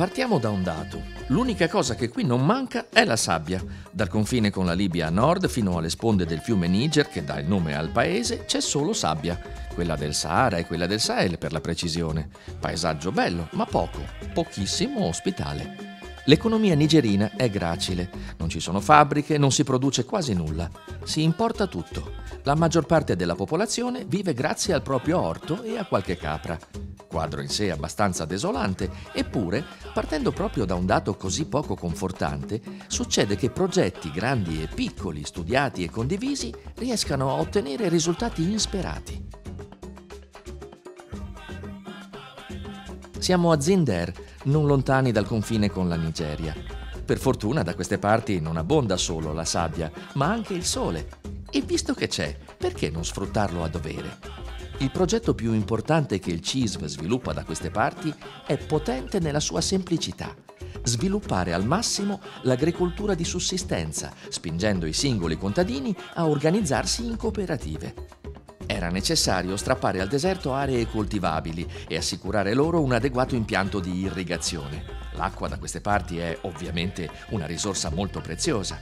Partiamo da un dato. L'unica cosa che qui non manca è la sabbia. Dal confine con la Libia a nord fino alle sponde del fiume Niger, che dà il nome al paese, c'è solo sabbia. Quella del Sahara e quella del Sahel, per la precisione. Paesaggio bello, ma pochissimo ospitale. L'economia nigerina è gracile. Non ci sono fabbriche, non si produce quasi nulla. Si importa tutto. La maggior parte della popolazione vive grazie al proprio orto e a qualche capra. Quadro in sé abbastanza desolante, eppure, partendo proprio da un dato così poco confortante, succede che progetti grandi e piccoli, studiati e condivisi, riescano a ottenere risultati insperati. Siamo a Zinder, non lontani dal confine con la Nigeria. Per fortuna da queste parti non abbonda solo la sabbia, ma anche il sole. E visto che c'è, perché non sfruttarlo a dovere? Il progetto più importante che il CISV sviluppa da queste parti è potente nella sua semplicità. Sviluppare al massimo l'agricoltura di sussistenza, spingendo i singoli contadini a organizzarsi in cooperative. Era necessario strappare al deserto aree coltivabili e assicurare loro un adeguato impianto di irrigazione. L'acqua da queste parti è ovviamente una risorsa molto preziosa.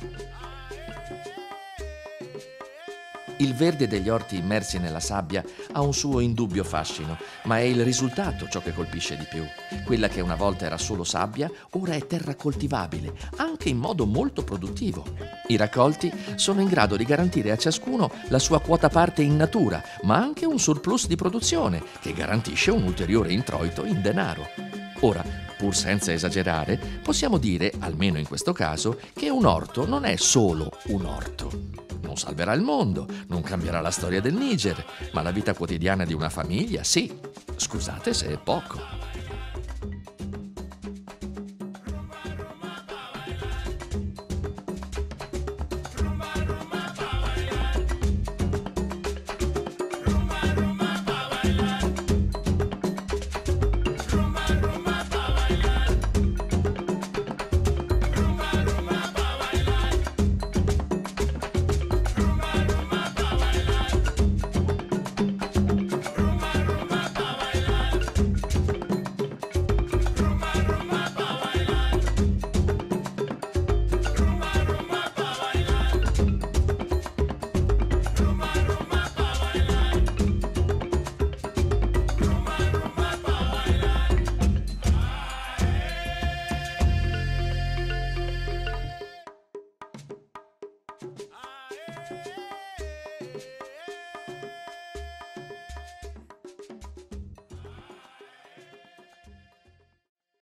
Il verde degli orti immersi nella sabbia ha un suo indubbio fascino, ma è il risultato ciò che colpisce di più. Quella che una volta era solo sabbia, ora è terra coltivabile, anche in modo molto produttivo. I raccolti sono in grado di garantire a ciascuno la sua quota parte in natura, ma anche un surplus di produzione, che garantisce un ulteriore introito in denaro. Ora, pur senza esagerare, possiamo dire, almeno in questo caso, che un orto non è solo un orto. Non salverà il mondo, non cambierà la storia del Niger, ma la vita quotidiana di una famiglia, sì. Scusate se è poco.